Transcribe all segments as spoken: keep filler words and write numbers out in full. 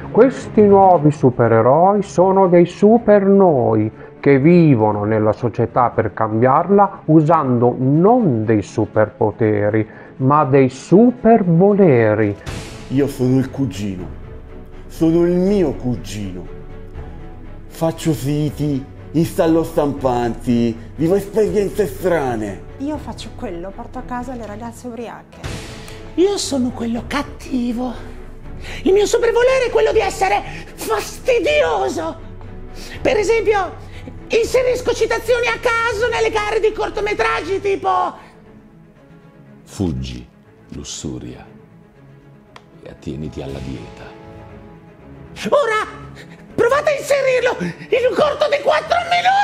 Questi nuovi supereroi sono dei supernoi che vivono nella società per cambiarla usando non dei superpoteri, ma dei supervoleri. Io sono il cugino. Sono il mio cugino. Faccio siti, installo stampanti, vivo esperienze strane. Io faccio quello, porto a casa le ragazze ubriache. Io sono quello cattivo. Il mio supervolere è quello di essere fastidioso. Per esempio, inserisco citazioni a caso nelle gare di cortometraggi tipo... Fuggi, lussuria, e attieniti alla dieta. Ora, provate a inserirlo in un corto di quattro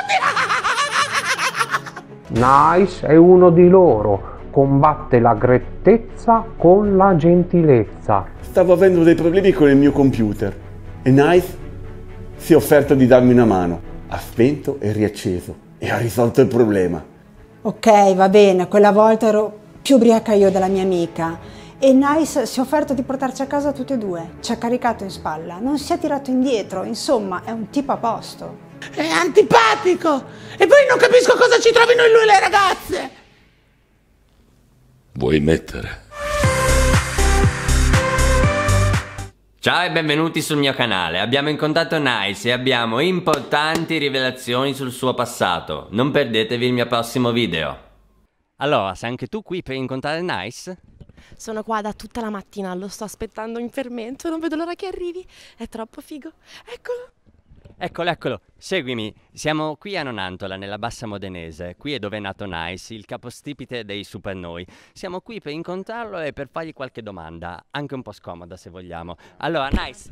minuti! Nice è uno di loro. Combatte la grettezza con la gentilezza. Stavo avendo dei problemi con il mio computer e Nice si è offerto di darmi una mano. Ha spento e riacceso e ha risolto il problema. Ok, va bene, quella volta ero più ubriaca io della mia amica e Nice si è offerto di portarci a casa tutte e due. Ci ha caricato in spalla, non si è tirato indietro, insomma è un tipo a posto. È antipatico! E poi non capisco cosa ci trovino in lui le ragazze! Vuoi mettere? Ciao e benvenuti sul mio canale. Abbiamo incontrato Nice e abbiamo importanti rivelazioni sul suo passato. Non perdetevi il mio prossimo video. Allora, sei anche tu qui per incontrare Nice? Sono qua da tutta la mattina, lo sto aspettando in fermento, non vedo l'ora che arrivi, è troppo figo. Eccolo! Eccolo, eccolo, seguimi. Siamo qui a Nonantola, nella Bassa Modenese. Qui è dove è nato Nice, il capostipite dei supernoi. Siamo qui per incontrarlo e per fargli qualche domanda, anche un po' scomoda se vogliamo. Allora, Nice,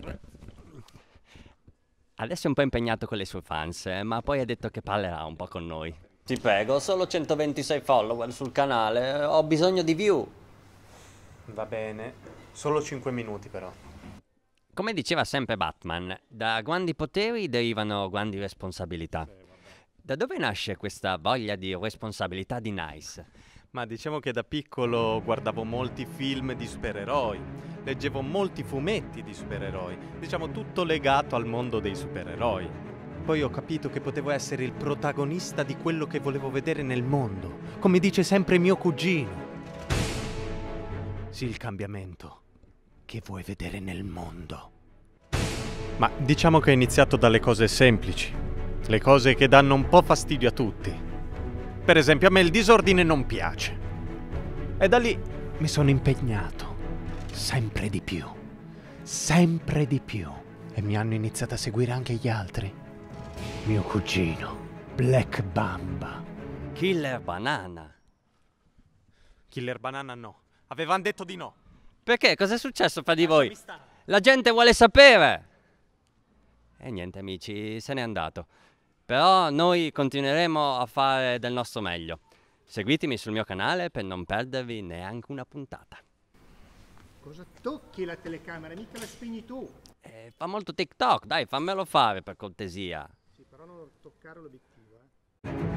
adesso è un po' impegnato con le sue fans, eh, ma poi ha detto che parlerà un po' con noi. Ti prego, ho solo centoventisei follower sul canale, ho bisogno di view. Va bene, solo cinque minuti però. Come diceva sempre Batman, da grandi poteri derivano grandi responsabilità. Da dove nasce questa voglia di responsabilità di Nice? Ma diciamo che da piccolo guardavo molti film di supereroi, leggevo molti fumetti di supereroi, diciamo tutto legato al mondo dei supereroi. Poi ho capito che potevo essere il protagonista di quello che volevo vedere nel mondo, come dice sempre mio cugino. Sì, il cambiamento che vuoi vedere nel mondo. Ma diciamo che è iniziato dalle cose semplici, le cose che danno un po' fastidio a tutti. Per esempio, a me il disordine non piace. E da lì mi sono impegnato sempre di più, sempre di più. E mi hanno iniziato a seguire anche gli altri. Mio cugino, Black Bamba. Killer Banana. Killer Banana no, avevano detto di no. Perché? Cos'è successo fra di voi? La gente vuole sapere! E niente amici, se n'è andato. Però noi continueremo a fare del nostro meglio. Seguitemi sul mio canale per non perdervi neanche una puntata. Cosa tocchi la telecamera? Mica la spegni tu. Eh, fa molto TikTok, dai, fammelo fare per cortesia. Sì, però non toccare l'obiettivo, eh.